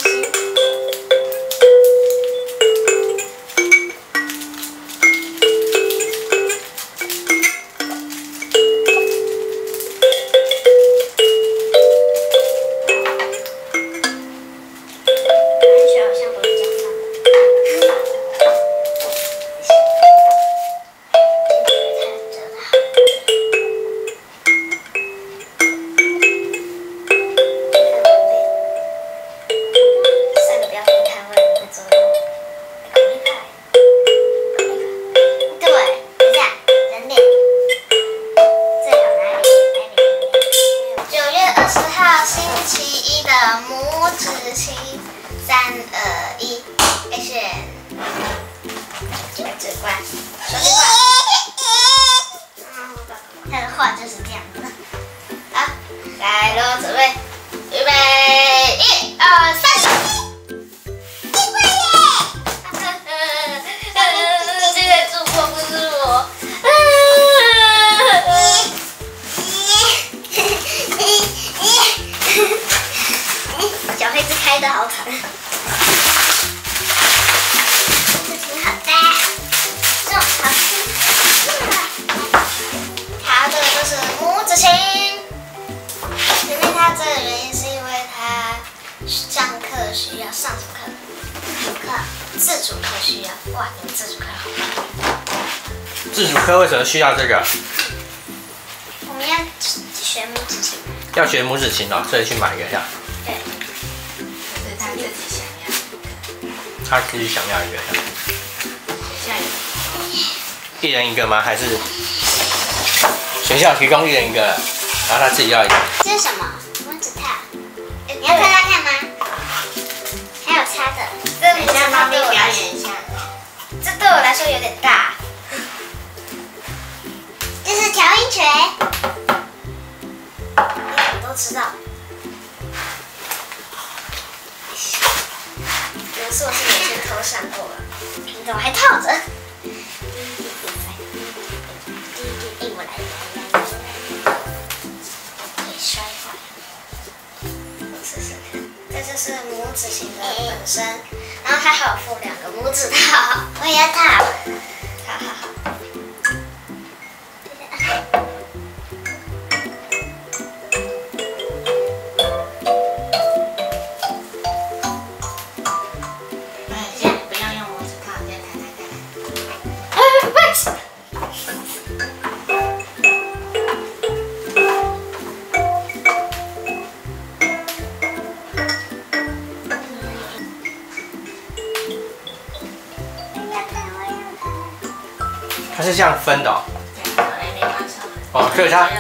他的画就是这样的。好，来喽，准备，预备，1、2、3。这个主播不是我。小黑子开的好惨。这挺好的，这种好吃。它这个就是拇指琴。前面它这个原因是因为它上课需要上什么课？自主课需要。哇，你们自主课好棒！ 自主课为什么需要这个？ 我们要学拇指琴。 要学拇指琴哦，所以去买一个呀。 对。 是他自己想要。 他自己想要一个。 学校有。 一人一个吗？还是学校提供一人一个，然后他自己要一个？ 这是什么？拇指套。你要看看吗？还有擦的。这拇指套对我表演一下。这对我来说有点大。这是调音锤。你都知道。元素是每天偷上过了，你怎么还套着？我来，可以摔坏。我试试看，这就是拇指琴的本身，然后它还有附2个拇指套，我也要套。好。 它是这样分的哦。哦，所以它。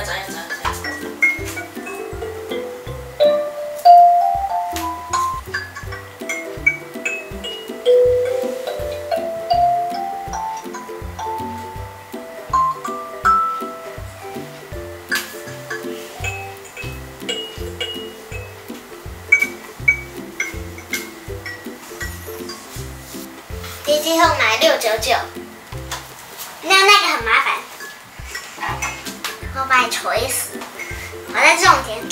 DT Home买699。那个很麻烦，我把你锤死。我在重点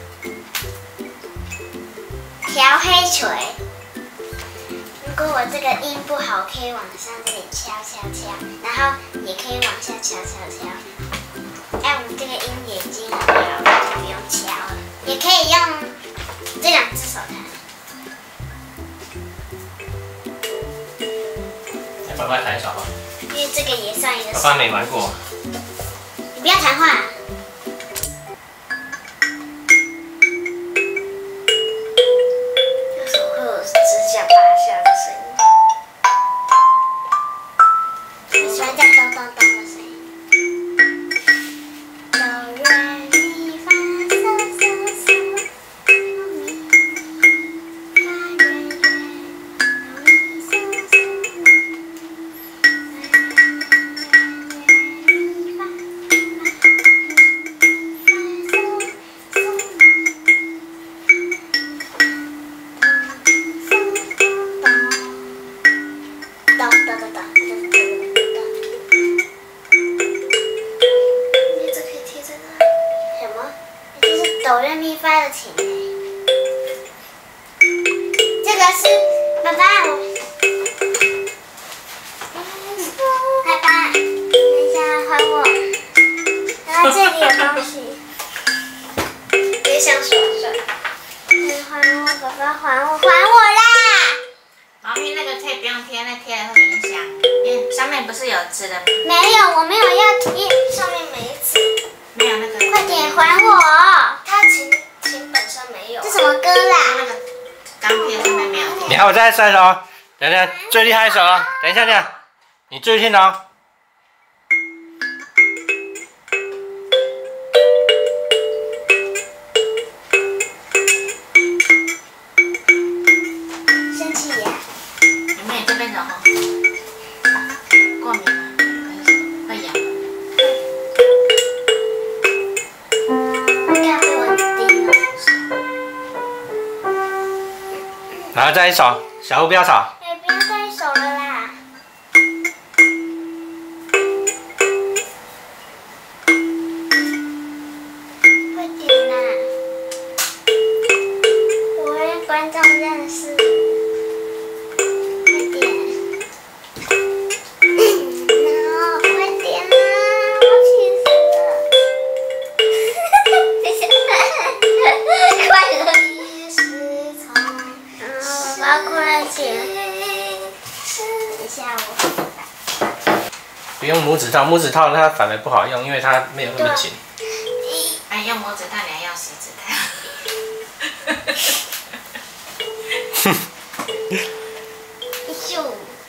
调黑锤。如果我这个音不好，可以往上这里敲，然后也可以往下敲。哎，我们这个音也已经很好了，就不用敲了。也可以用这2只手弹。 爸爸弹一首吧。 因为这个也算一个。 爸爸没玩过。 你不要谈话。有时候会有指甲拔下的声音。我喜欢这样咚咚咚的声音。哆来咪发嗦嗦嗦，哆咪发瑞瑞，哆咪嗦嗦。 是爸爸。爸爸，等一下还我。然后这里有东西，别想耍帅。还我，爸爸还我，还我啦！ 猫咪那个可以不用贴，那贴了会影响。因为上面不是有纸的吗？ 没有，我没有要贴，上面没纸。 没有那个。 快点还我！它琴本上没有。这什么歌啦？ 那个钢片上面没有贴。 你看我再摔手哦，等一下最厉害的手了，等一下这样，你注意听哦。 生气呀！ 有没有这边的哈？过敏吗？还是什么？会痒吗？ 应该被蚊子叮了。 然后再一手，小吴不要吵。 哎，不要再手了啦！快点啦！我让观众认识。快点！快点啦！我气死了！等一下，快乐也是从爸爸快点！等一下我。 不用拇指套，拇指套它反而不好用，因为它没有那么紧。 哎，用拇指套你还要食指套。 咻！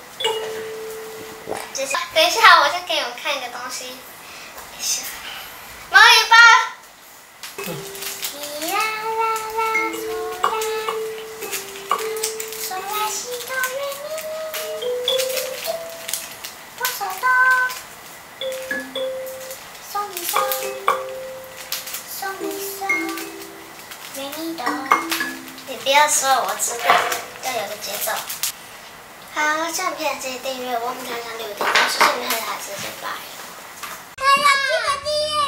等一下，我再给你们看一个东西。猫尾巴。啦啦啦，嗦啦西哆瑞咪，哆嗦哆，嗦咪嗦，嗦咪嗦，瑞咪哆。你不要说，我知道，要有个节奏。好，这样片记得订阅，我们常常留言，谢谢你们的支持，拜拜。还要记得订阅。